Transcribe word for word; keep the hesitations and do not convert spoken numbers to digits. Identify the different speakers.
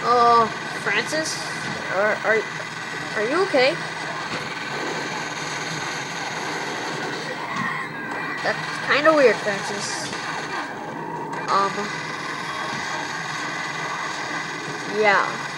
Speaker 1: Oh, Francis? Are, are, are you okay? That's kind of weird, Francis. Um, yeah.